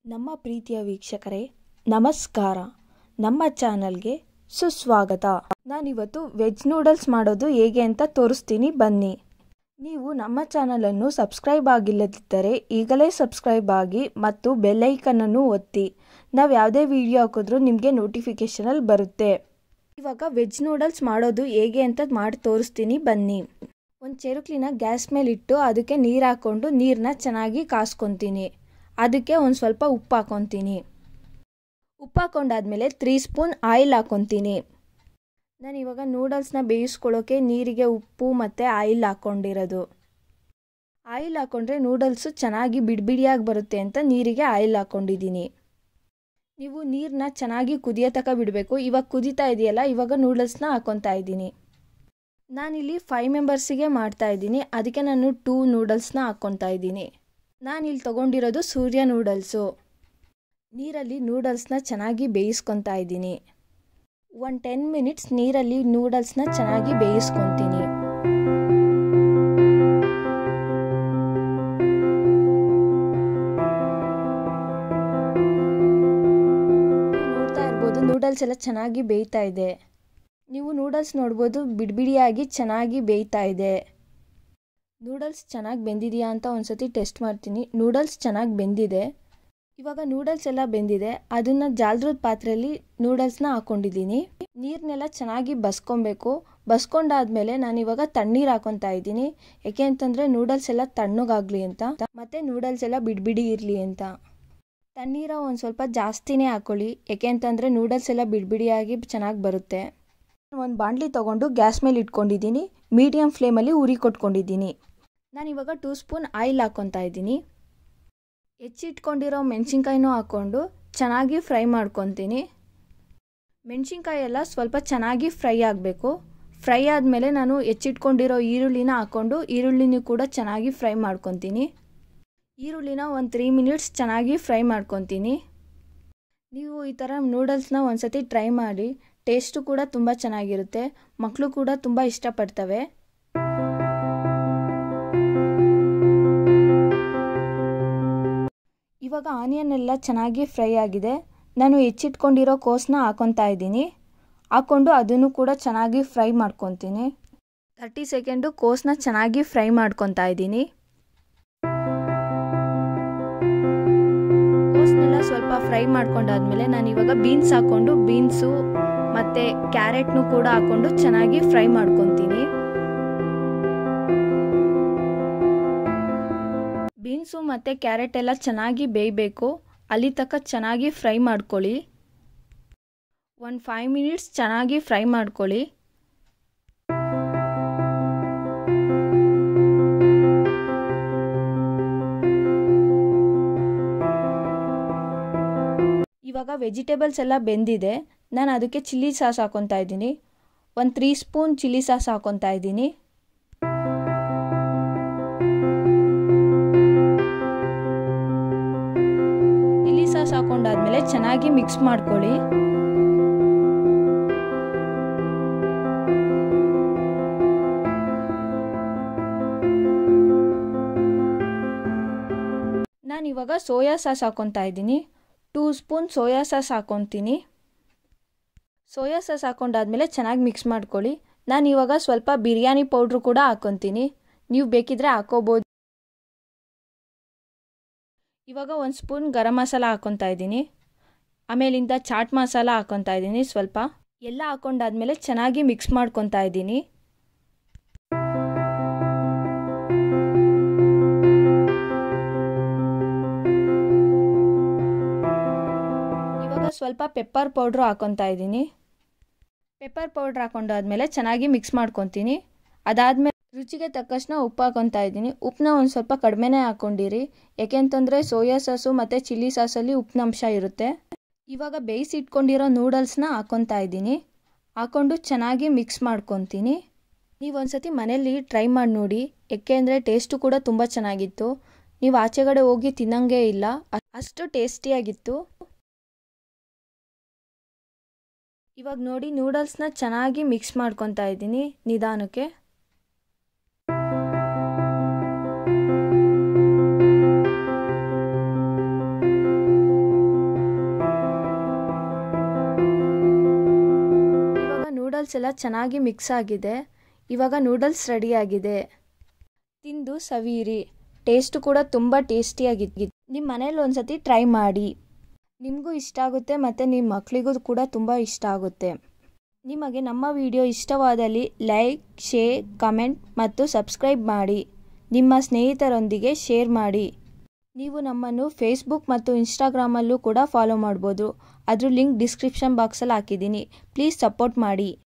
ನಮ್ಮ ಪ್ರೀತಿಯ ವೀಕ್ಷಕರೇ ನಮಸ್ಕಾರ. ನಮ್ಮ ಚಾನಲ್ಗೆ ಸುಸ್ವಾಗತ. ನಾನಿವತ್ತು ವೆಜ್ ನೂಡಲ್ಸ್ ಮಾಡೋದು ಹೇಗೆ ಅಂತ ತೋರಿಸ್ತೀನಿ ಬನ್ನಿ. ನೀವು ನಮ್ಮ ಚಾನಲನ್ನು ಸಬ್ಸ್ಕ್ರೈಬ್ ಆಗಿಲ್ಲದಿದ್ದರೆ ಈಗಲೇ ಸಬ್ಸ್ಕ್ರೈಬ್ ಆಗಿ ಮತ್ತು ಬೆಲ್ ಐಕನ್ ಅನ್ನು ಒತ್ತಿ. ನಾವು ಯಾವುದೇ ವಿಡಿಯೋ ಹಾಕಿದ್ರೂ ನಿಮಗೆ ನೋಟಿಫಿಕೇಶನಲ್ಲಿ ಬರುತ್ತೆ. ಇವಾಗ ವೆಜ್ ನೂಡಲ್ಸ್ ಮಾಡೋದು ಹೇಗೆ ಅಂತ ಮಾಡಿ ತೋರಿಸ್ತೀನಿ ಬನ್ನಿ. ಒಂದು ಚೆರುಕ್ಲಿನ ಗ್ಯಾಸ್ ಮೇಲೆ ಇಟ್ಟು ಅದಕ್ಕೆ ನೀರು ಹಾಕ್ಕೊಂಡು ನೀರನ್ನ ಚೆನ್ನಾಗಿ ಕಾಸ್ಕೊತೀನಿ. ಅದಕ್ಕೆ ಒಂದು ಸ್ವಲ್ಪ ಉಪ್ಪು ಹಾಕ್ಕೊತೀನಿ. ಉಪ್ಪು ಹಾಕ್ಕೊಂಡಾದ್ಮೇಲೆ 3 ಸ್ಪೂನ್ ಆಯಿಲ್ ಹಾಕ್ಕೊತೀನಿ. ನಾನಿವಾಗ ನೂಡಲ್ಸ್ನ ಬೇಯಿಸ್ಕೊಳ್ಳೋಕ್ಕೆ ನೀರಿಗೆ ಉಪ್ಪು ಮತ್ತು ಆಯಿಲ್ ಹಾಕ್ಕೊಂಡಿರೋದು. ಆಯಿಲ್ ಹಾಕ್ಕೊಂಡ್ರೆ ನೂಡಲ್ಸು ಚೆನ್ನಾಗಿ ಬಿಡಿಯಾಗಿ ಬರುತ್ತೆ ಅಂತ ನೀರಿಗೆ ಆಯಿಲ್ ಹಾಕ್ಕೊಂಡಿದ್ದೀನಿ. ನೀವು ನೀರನ್ನ ಚೆನ್ನಾಗಿ ಕುದಿಯೋ ತನಕ ಬಿಡಬೇಕು. ಇವಾಗ ಕುದೀತಾ ಇದೆಯಲ್ಲ, ಇವಾಗ ನೂಡಲ್ಸ್ನ ಹಾಕ್ಕೊತಾ ಇದ್ದೀನಿ. ನಾನಿಲ್ಲಿ 5 ಮೆಂಬರ್ಸಿಗೆ ಮಾಡ್ತಾಯಿದ್ದೀನಿ. ಅದಕ್ಕೆ ನಾನು 2 ನೂಡಲ್ಸ್ನ ಹಾಕ್ಕೊತಾ ಇದ್ದೀನಿ. ನಾನಿಲ್ಲಿ ತೊಗೊಂಡಿರೋದು ಸೂರ್ಯ ನೂಡಲ್ಸು. ನೀರಲ್ಲಿ ನೂಡಲ್ಸ್ನ ಚೆನ್ನಾಗಿ ಬೇಯಿಸ್ಕೊತಾ ಇದ್ದೀನಿ. 10 ಮಿನಿಟ್ಸ್ ನೀರಲ್ಲಿ ನೂಡಲ್ಸ್ನ ಚೆನ್ನಾಗಿ ಬೇಯಿಸ್ಕೊತೀನಿ. ನೋಡ್ತಾ ಇರ್ಬೋದು ನೂಡಲ್ಸ್ ಎಲ್ಲ ಚೆನ್ನಾಗಿ ಬೇಯ್ತಾ ಇದೆ. ನೀವು ನೂಡಲ್ಸ್ ನೋಡ್ಬೋದು ಬಿಡಿಯಾಗಿ ಚೆನ್ನಾಗಿ ಬೇಯ್ತಾ ಇದೆ. ನೂಡಲ್ಸ್ ಚೆನ್ನಾಗಿ ಬೆಂದಿದೆಯಾ ಅಂತ ಒಂದ್ಸತಿ ಟೆಸ್ಟ್ ಮಾಡ್ತೀನಿ. ನೂಡಲ್ಸ್ ಚೆನ್ನಾಗಿ ಬೆಂದಿದೆ. ಇವಾಗ ನೂಡಲ್ಸ್ ಎಲ್ಲ ಬೆಂದಿದೆ. ಅದನ್ನು ಜಾಲದ ಪಾತ್ರೆಯಲ್ಲಿ ನೂಡಲ್ಸ್ನ ಹಾಕ್ಕೊಂಡಿದ್ದೀನಿ. ನೀರನ್ನೆಲ್ಲ ಚೆನ್ನಾಗಿ ಬಸ್ಕೊಬೇಕು. ಬಸ್ಕೊಂಡಾದ್ಮೇಲೆ ನಾನಿವಾಗ ತಣ್ಣೀರು ಹಾಕ್ಕೊತಾ ಇದ್ದೀನಿ. ಯಾಕೆ ಅಂತಂದರೆ ನೂಡಲ್ಸ್ ಎಲ್ಲ ತಣ್ಣಗಾಗಲಿ ಅಂತ, ಮತ್ತು ನೂಡಲ್ಸ್ ಎಲ್ಲ ಬಿಡಿ ಇರಲಿ ಅಂತ. ತಣ್ಣೀರ ಒಂದು ಸ್ವಲ್ಪ ಜಾಸ್ತಿನೇ ಹಾಕ್ಕೊಳ್ಳಿ. ಯಾಕೆ ಅಂತಂದರೆ ನೂಡಲ್ಸ್ ಎಲ್ಲ ಬಿಡಿಯಾಗಿ ಚೆನ್ನಾಗಿ ಬರುತ್ತೆ. ಒಂದು ಬಾಣಲಿ ತೊಗೊಂಡು ಗ್ಯಾಸ್ ಮೇಲೆ ಇಟ್ಕೊಂಡಿದ್ದೀನಿ. ಮೀಡಿಯಮ್ ಫ್ಲೇಮಲ್ಲಿ ಉರಿ ಕೊಟ್ಕೊಂಡಿದ್ದೀನಿ. ನಾನಿವಾಗ 2 ಸ್ಪೂನ್ ಆಯಿಲ್ ಹಾಕ್ಕೊತಾ ಇದ್ದೀನಿ. ಹೆಚ್ಚಿಟ್ಕೊಂಡಿರೋ ಮೆಣಸಿನ್ಕಾಯಿನೂ ಹಾಕ್ಕೊಂಡು ಚೆನ್ನಾಗಿ ಫ್ರೈ ಮಾಡ್ಕೊತೀನಿ. ಮೆಣಸಿನ್ಕಾಯಿ ಎಲ್ಲ ಸ್ವಲ್ಪ ಚೆನ್ನಾಗಿ ಫ್ರೈ ಆಗಬೇಕು. ಫ್ರೈ ಆದಮೇಲೆ ನಾನು ಹೆಚ್ಚಿಟ್ಕೊಂಡಿರೋ ಈರುಳ್ಳಿನ ಹಾಕ್ಕೊಂಡು ಈರುಳ್ಳಿನೂ ಕೂಡ ಚೆನ್ನಾಗಿ ಫ್ರೈ ಮಾಡ್ಕೊತೀನಿ. ಈರುಳ್ಳಿನ ಒಂದು 3 ಮಿನಿಟ್ಸ್ ಚೆನ್ನಾಗಿ ಫ್ರೈ ಮಾಡ್ಕೊತೀನಿ. ನೀವು ಈ ಥರ ನೂಡಲ್ಸ್ನ ಒಂದ್ಸತಿ ಟ್ರೈ ಮಾಡಿ. ಟೇಸ್ಟು ಕೂಡ ತುಂಬ ಚೆನ್ನಾಗಿರುತ್ತೆ. ಮಕ್ಕಳು ಕೂಡ ತುಂಬ ಇಷ್ಟಪಡ್ತವೆ. ಇವಾಗ ಆನಿಯನ್ ಎಲ್ಲ ಚೆನ್ನಾಗಿ ಫ್ರೈ ಆಗಿದೆ. ನಾನು ಹೆಚ್ಚಿಟ್ಕೊಂಡಿರೋ ಕೋಸನ್ನ ಹಾಕ್ಕೊತಾ ಇದ್ದೀನಿ. ಹಾಕ್ಕೊಂಡು ಅದನ್ನು ಕೂಡ ಚೆನ್ನಾಗಿ ಫ್ರೈ ಮಾಡ್ಕೊತೀನಿ. 30 ಸೆಕೆಂಡು ಕೋಸನ್ನ ಚೆನ್ನಾಗಿ ಫ್ರೈ ಮಾಡ್ಕೊತಾ ಇದ್ದೀನಿ. ಕೋಸನ್ನೆಲ್ಲ ಸ್ವಲ್ಪ ಫ್ರೈ ಮಾಡ್ಕೊಂಡಾದ್ಮೇಲೆ ನಾನಿವಾಗ ಬೀನ್ಸ್ ಹಾಕ್ಕೊಂಡು ಬೀನ್ಸು ಮತ್ತು ಕ್ಯಾರೆಟ್ನು ಕೂಡ ಹಾಕ್ಕೊಂಡು ಚೆನ್ನಾಗಿ ಫ್ರೈ ಮಾಡ್ಕೊತೀನಿ. ಬೀನ್ಸು ಮತ್ತು ಕ್ಯಾರೆಟ್ ಎಲ್ಲ ಚೆನ್ನಾಗಿ ಬೇಯಬೇಕು. ಅಲ್ಲಿ ತನಕ ಚೆನ್ನಾಗಿ ಫ್ರೈ ಮಾಡ್ಕೊಳ್ಳಿ. 5 ಮಿನಿಟ್ಸ್ ಚೆನ್ನಾಗಿ ಫ್ರೈ ಮಾಡ್ಕೊಳ್ಳಿ. ಇವಾಗ ವೆಜಿಟೇಬಲ್ಸ್ ಎಲ್ಲ ಬೆಂದಿದೆ. ನಾನು ಅದಕ್ಕೆ ಚಿಲ್ಲಿ ಸಾಸ್ ಹಾಕ್ಕೊತಾ ಇದ್ದೀನಿ. 3 ಸ್ಪೂನ್ ಚಿಲ್ಲಿ ಸಾಸ್ ಹಾಕ್ಕೊತಾ ಇದ್ದೀನಿ. ಚಿಲ್ಲಿ ಸಾಸ್ ಹಾಕೊಂಡಾದ್ಮೇಲೆ ಚೆನ್ನಾಗಿ ಮಿಕ್ಸ್ ಮಾಡ್ಕೊಳ್ಳಿ. ನಾನಿವಾಗ ಸೋಯಾ ಸಾಸ್ ಹಾಕ್ಕೊತಾ ಇದ್ದೀನಿ. 2 ಸ್ಪೂನ್ ಸೋಯಾ ಸಾಸ್ ಹಾಕ್ಕೊತೀನಿ. ಸೋಯಾ ಸಾಸ್ ಹಾಕ್ಕೊಂಡಾದ್ಮೇಲೆ ಚೆನ್ನಾಗಿ ಮಿಕ್ಸ್ ಮಾಡ್ಕೊಳ್ಳಿ. ನಾನು ಇವಾಗ ಸ್ವಲ್ಪ ಬಿರಿಯಾನಿ ಪೌಡ್ರು ಕೂಡ ಹಾಕ್ಕೊತೀನಿ. ನೀವು ಬೇಕಿದ್ರೆ ಹಾಕ್ಕೋಬೋದು. ಇವಾಗ 1 ಸ್ಪೂನ್ ಗರಂ ಮಸಾಲ ಹಾಕ್ಕೊತಾ ಇದ್ದೀನಿ. ಆಮೇಲಿಂದ ಚಾಟ್ ಮಸಾಲ ಹಾಕ್ಕೊತಾ ಇದ್ದೀನಿ ಸ್ವಲ್ಪ. ಎಲ್ಲ ಹಾಕ್ಕೊಂಡಾದ್ಮೇಲೆ ಚೆನ್ನಾಗಿ ಮಿಕ್ಸ್ ಮಾಡ್ಕೊತಾ ಇದ್ದೀನಿ. ಇವಾಗ ಸ್ವಲ್ಪ ಪೆಪ್ಪರ್ ಪೌಡ್ರು ಹಾಕ್ಕೊತಾ ಇದ್ದೀನಿ. ಪೆಪ್ಪರ್ ಪೌಡ್ರ್ ಹಾಕೊಂಡಾದ್ಮೇಲೆ ಚೆನ್ನಾಗಿ ಮಿಕ್ಸ್ ಮಾಡ್ಕೊತೀನಿ. ಅದಾದಮೇಲೆ ರುಚಿಗೆ ತಕ್ಕಷ್ಟು ಉಪ್ಪು ಹಾಕ್ಕೊತಾ ಇದ್ದೀನಿ. ಉಪ್ಪನ್ನ ಒಂದು ಸ್ವಲ್ಪ ಕಡಿಮೆನೇ ಹಾಕ್ಕೊಂಡಿರಿ. ಯಾಕೆಂತಂದರೆ ಸೋಯಾ ಸಾಸು ಮತ್ತು ಚಿಲ್ಲಿ ಸಾಸಲ್ಲಿ ಉಪ್ಪಿನ ಅಂಶ ಇರುತ್ತೆ. ಇವಾಗ ಬೇಯಿಸಿಟ್ಕೊಂಡಿರೋ ನೂಡಲ್ಸ್ನ ಹಾಕ್ಕೊತಾ ಇದ್ದೀನಿ. ಹಾಕ್ಕೊಂಡು ಚೆನ್ನಾಗಿ ಮಿಕ್ಸ್ ಮಾಡ್ಕೊತೀನಿ. ನೀವು ಒಂದ್ಸತಿ ಮನೇಲಿ ಟ್ರೈ ಮಾಡಿ ನೋಡಿ. ಏಕೆಂದರೆ ಟೇಸ್ಟು ಕೂಡ ತುಂಬ ಚೆನ್ನಾಗಿತ್ತು. ನೀವು ಆಚೆಗಡೆ ಹೋಗಿ ತಿನ್ನಂಗೇ ಇಲ್ಲ, ಅಷ್ಟು ಟೇಸ್ಟಿಯಾಗಿತ್ತು. ಇವಾಗ ನೋಡಿ ನೂಡಲ್ಸ್ನ ಚೆನ್ನಾಗಿ ಮಿಕ್ಸ್ ಮಾಡ್ಕೊತಾ ಇದ್ದೀನಿ ನಿಧಾನಕ್ಕೆ. ವೆಜಿಟೇಬಲ್ಸ್ ಎಲ್ಲ ಚೆನ್ನಾಗಿ ಮಿಕ್ಸ್ ಆಗಿದೆ. ಇವಾಗ ನೂಡಲ್ಸ್ ರೆಡಿಯಾಗಿದೆ. ತಿಂದು ಸವಿಯಿರಿ. ಟೇಸ್ಟು ಕೂಡ ತುಂಬ ಟೇಸ್ಟಿಯಾಗಿದೆ. ನಿಮ್ಮ ಮನೇಲಿ ಒಂದ್ಸತಿ ಟ್ರೈ ಮಾಡಿ. ನಿಮಗೂ ಇಷ್ಟ ಆಗುತ್ತೆ ಮತ್ತು ನಿಮ್ಮ ಮಕ್ಕಳಿಗೂ ಕೂಡ ತುಂಬ ಇಷ್ಟ ಆಗುತ್ತೆ. ನಿಮಗೆ ನಮ್ಮ ವಿಡಿಯೋ ಇಷ್ಟವಾದಲ್ಲಿ ಲೈಕ್, ಶೇರ್, ಕಮೆಂಟ್ ಮತ್ತು ಸಬ್ಸ್ಕ್ರೈಬ್ ಮಾಡಿ. ನಿಮ್ಮ ಸ್ನೇಹಿತರೊಂದಿಗೆ ಶೇರ್ ಮಾಡಿ. ನೀವು ನಮ್ಮನ್ನು ಫೇಸ್ಬುಕ್ ಮತ್ತು ಇನ್ಸ್ಟಾಗ್ರಾಮಲ್ಲೂ ಕೂಡ ಫಾಲೋ ಮಾಡ್ಬೋದು. ಅದ್ರ ಲಿಂಕ್ ಡಿಸ್ಕ್ರಿಪ್ಷನ್ ಬಾಕ್ಸಲ್ಲಿ ಹಾಕಿದ್ದೀನಿ. ಪ್ಲೀಸ್ ಸಪೋರ್ಟ್ ಮಾಡಿ.